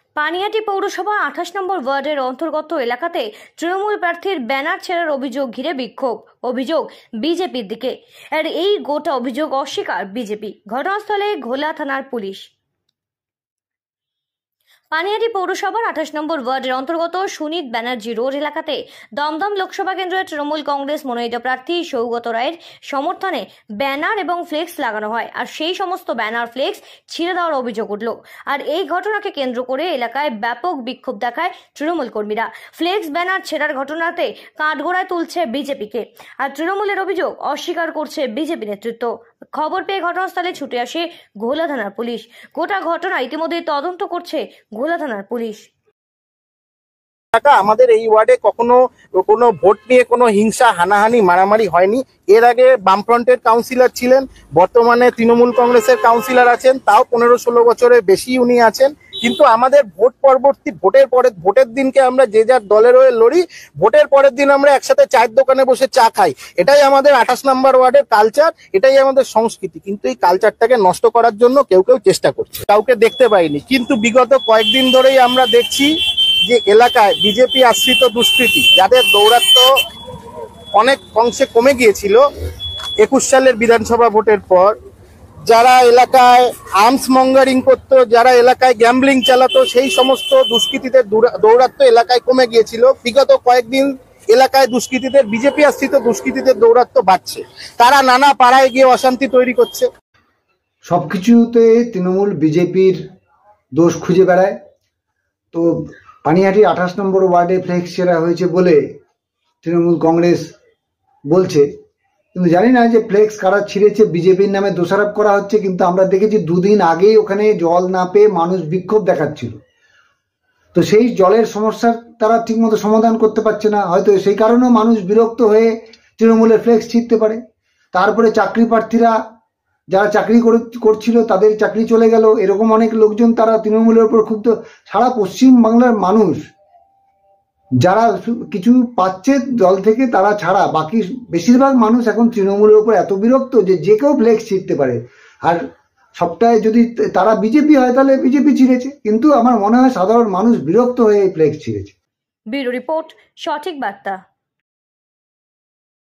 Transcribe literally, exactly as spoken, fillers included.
পানিহাটি পৌরসভা আঠাশ নম্বর ওয়ার্ডের অন্তর্গত এলাকাতে তৃণমূল প্রার্থীর ব্যানার ছেঁড়ার অভিযোগ ঘিরে বিক্ষোভ। অভিযোগ বিজেপির দিকে, আর এই গোটা অভিযোগ অস্বীকার বিজেপি। ঘটনাস্থলে ঘোলা থানার পুলিশ। পানিহাটি পৌরসভার আঠাশ নম্বর ওয়ার্ডের অন্তর্গত সুনীত ব্যানার্জি রোড এলাকাতে দমদম লোকসভা কেন্দ্রের তৃণমূল কংগ্রেস মনোনীত প্রার্থী সৌগত রায়ের সমর্থনে ব্যানার এবং ফ্লেক্স লাগানো হয়, আর সেই সমস্ত ব্যানার ফ্লেক্স ছিঁড়ে দেওয়ার অভিযোগ উঠল। আর এই ঘটনাকে কেন্দ্র করে এলাকায় ব্যাপক বিক্ষোভ দেখায় তৃণমূল কর্মীরা। ফ্লেক্স ব্যানার ছেঁড়ার ঘটনাতে কাঠগড়ায় তুলছে বিজেপিকে, আর তৃণমূলের অভিযোগ অস্বীকার করছে বিজেপি নেতৃত্ব। খবর পেয়ে ঘটনাস্থলে ছুটে আসে ঘোলা থানার পুলিশ। গোটা ঘটনা ইতিমধ্যে তদন্ত করছে ঘোলা থানার পুলিশ। আমাদের এই ওয়ার্ডে কখনো কোনো ভোট নিয়ে কোনো হিংসা, হানাহানি, মারামারি হয়নি। এর আগে বামফ্রন্টের কাউন্সিলর ছিলেন, বর্তমানে তৃণমূল কংগ্রেসের কাউন্সিলর আছেন, তাও পনেরো ষোলো বছরের বেশি উনি আছেন। কিন্তু আমাদের ভোট পরবর্তী ভোটের পরে ভোটের দিনকে আমরা যে যার দলের হয়ে লড়ি, ভোটের পরের দিন আমরা একসাথে চায়ের দোকানে বসে চা খাই। এটাই আমাদের আঠাশ নম্বর ওয়ার্ডের কালচার, এটাই আমাদের সংস্কৃতি। কিন্তু এই কালচারটাকে নষ্ট করার জন্য কেউ কেউ চেষ্টা করছে। কাউকে দেখতে পাইনি, কিন্তু বিগত কয়েকদিন ধরেই আমরা দেখছি যে এলাকায় বিজেপি আশ্রিত দুষ্কৃতী, যাদের দৌরাত্ম্য অনেক অংশে কমে গিয়েছিল একুশ সালের বিধানসভা ভোটের পর, যারা এলাকায় আর্মস মঙ্গারিং করতো, যারা এলাকায় গ্যাম্বলিং চালাতো, সেই সমস্ত দুষ্কৃতীদের দৌরাত্ম্য এলাকায় কমে গিয়েছিল। বিগত কয়েকদিন এলাকায় দুষ্কৃতীদের, বিজেপি আশ্রিত দুষ্কৃতীদের দৌরাত্ম্য বাড়ছে। তারা নানা পাড়ায় গিয়ে অশান্তি তৈরি করছে। সবকিছুতে তৃণমূল বিজেপির দোষ খুঁজে বেড়ায়। তো পানিহাটি আঠাশ নম্বর ওয়ার্ডে ফ্লেক্স ছেঁড়া হয়েছে বলে তৃণমূল কংগ্রেস বলছে, কিন্তু জানি না যে ফ্লেক্স কারা ছিঁড়েছে। বিজেপির নামে দোষারোপ করা হচ্ছে, কিন্তু আমরা দেখেছি দুদিন আগেই ওখানে জল না পেয়ে মানুষ বিক্ষোভ দেখাচ্ছিল। তো সেই জলের সমস্যার তারা ঠিকমতো সমাধান করতে পারছে না, হয়তো সেই কারণেও মানুষ বিরক্ত হয়ে তৃণমূলের ফ্লেক্স ছিঁড়তে পারে। তারপরে চাকরি প্রার্থীরা যারা চাকরি করছিল তাদের চাকরি চলে গেল, এরকম অনেক লোকজন তারা তৃণমূলের উপর ক্ষুব্ধ। সারা পশ্চিম বাংলার মানুষ যারা কিছু পাচ্ছে দল থেকে তারা ছাড়া বাকি বেশিরভাগ মানুষ এখন তৃণমূলের উপর এত বিরক্ত যে যে কেউ ফ্লেক্স ছিঁড়তে পারে। আর সপ্তাহে যদি তারা বিজেপি হয় তাহলে বিজেপি ছিঁড়েছে, কিন্তু আমার মনে হয় সাধারণ মানুষ বিরক্ত হয়ে ফ্লেক্স ছিঁড়েছে। ব্যুরো রিপোর্ট, সঠিক বার্তা।